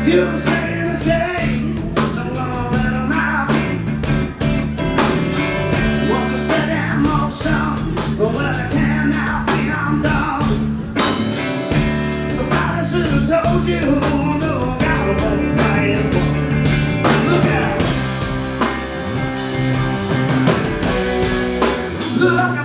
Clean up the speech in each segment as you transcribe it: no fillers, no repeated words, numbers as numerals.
You say in the state, so long let 'em out. Was a steady motion, but what I can now be undone. Somebody should have told you, look out, won't play it. Look out. Look out.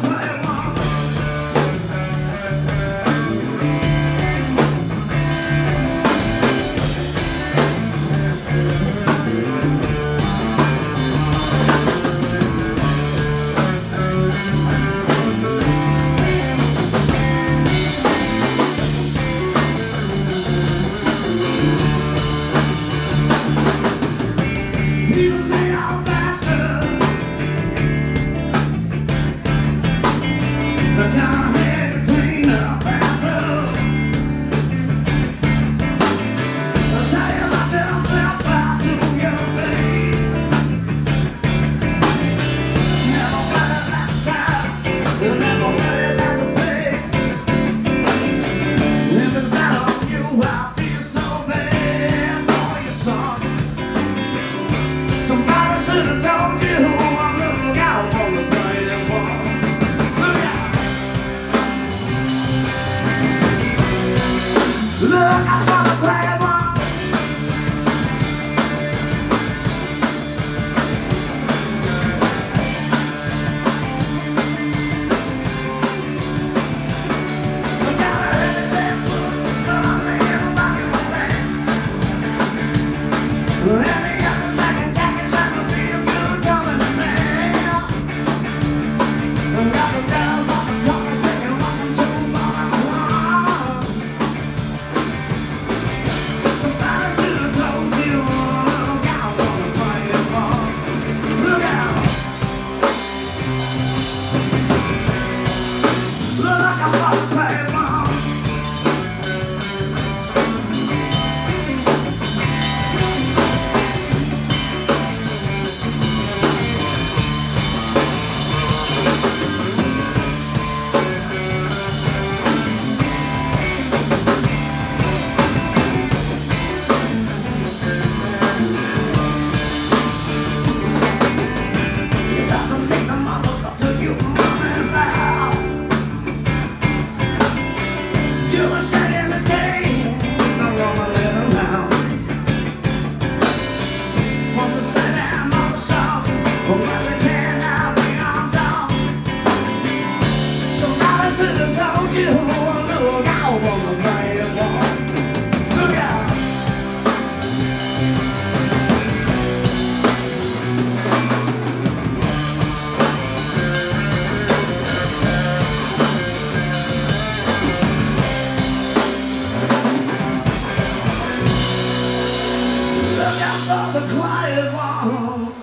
The quiet one.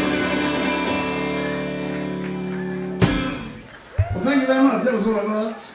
Well, thank you very much. That was all I got.